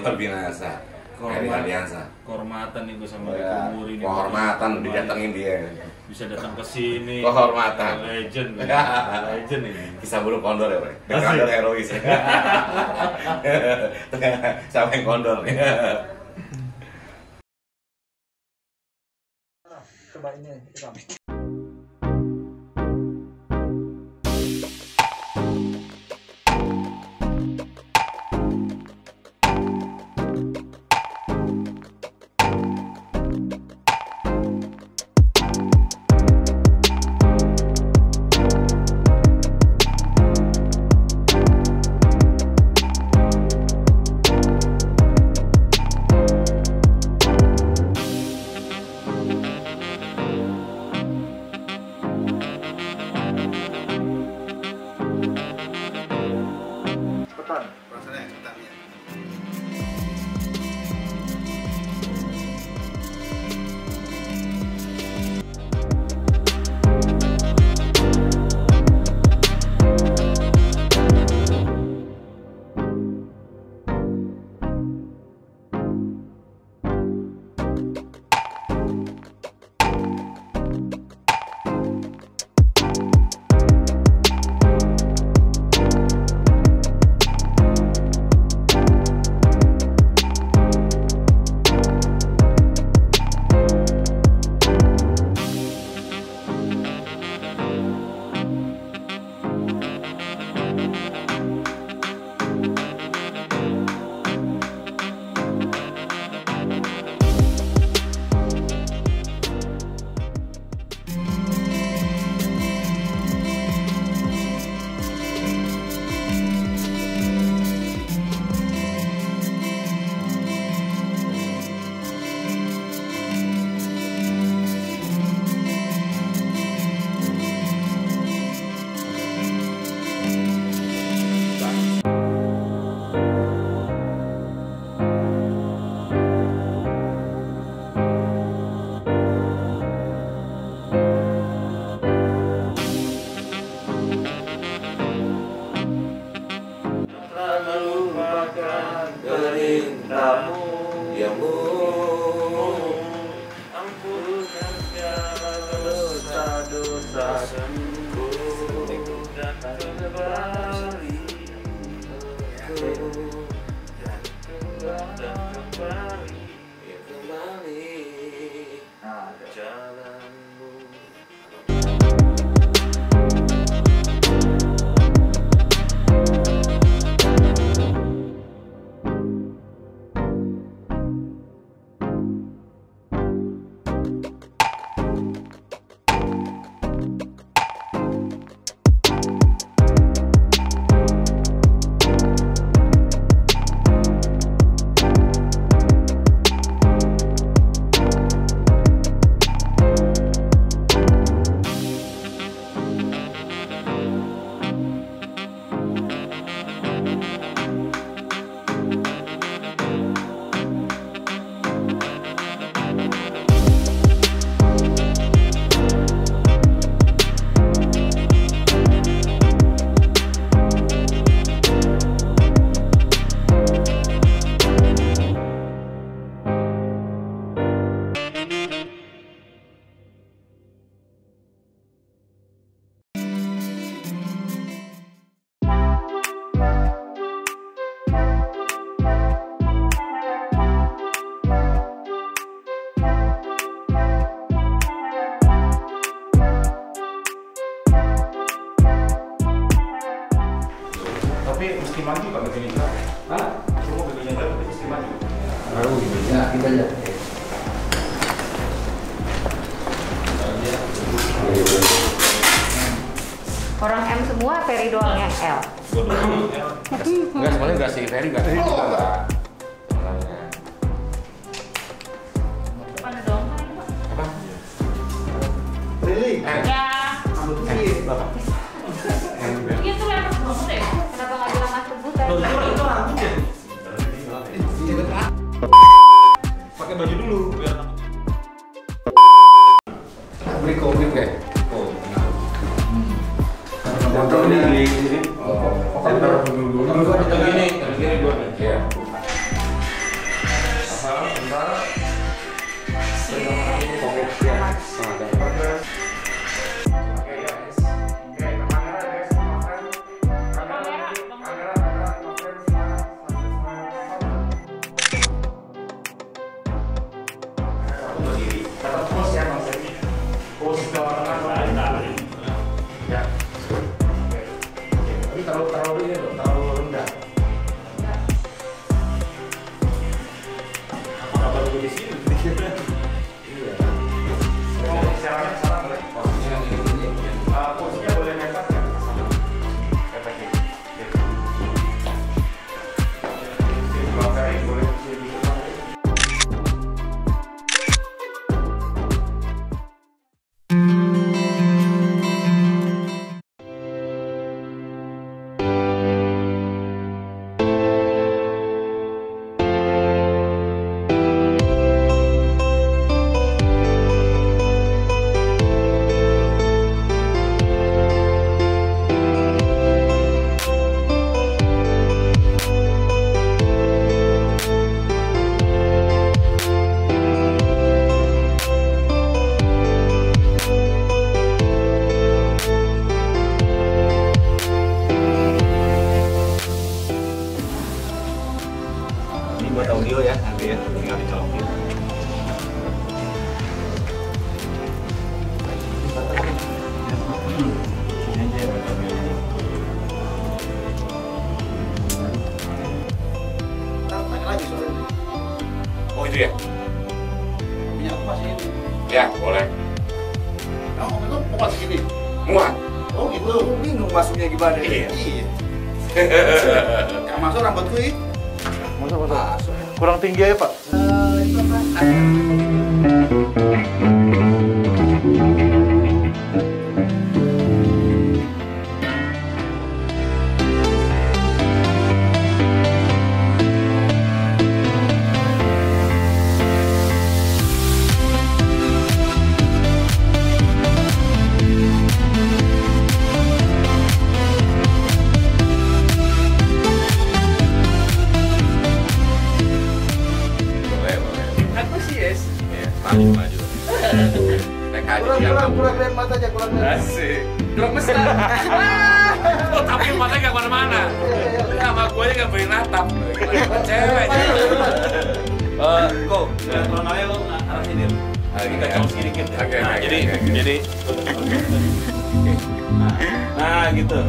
luar biasa. Dari Aliansa. Kehormatan nih gue sama Rico Murry ini. Kehormatan didatengin dia. Bisa datang ke sini. Kehormatan. Legend. Legend ini. Kisah burung kondor ya, Bro. Kondor herois. Sama yang kondor. Coba ini. Jalanmu. Tapi mesti maju Pak begini Pak. Hah? Semua begini baru mesti maju. Baru ya kita lihat. Orang M semua, Ferry doang yang L. Enggak, sebenarnya enggak sih, Ferry enggak. Enggak. Mana dong? Apa? Religi. Ya. Bapak. Itu lepas banget deh. Kenapa nggak bilang mas rebut Loh, tadi? itu rambut ya? Pakai baju dulu biar Rico Murry. Oh, Foto di sini. center dulu. Begini, begini gua. Iya. muat segini. Muat. Oh gitu. Bingung masuknya gimana? Iya. Yang masuk rambutku ini. Masuk. Kurang tinggi aja Pak. Itu apa? Maju. Naik haji Kurang lihat mata aja, kurang lihat. Asik. Kurang besar. Oh, tapi matanya nggak kemana-mana. Sama gue aja nggak beri natap. Cewek. Kok, Ronalnya lo arah sini. Kita jauh sedikit. Nah, jadi. Nah, gitu.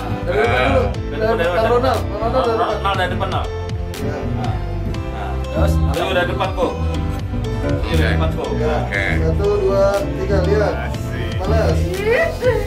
Ronald dari depan, Nal. Terus, udah depan kok. Depan kok. Oke. 1, 2, 3, lihat. Malas.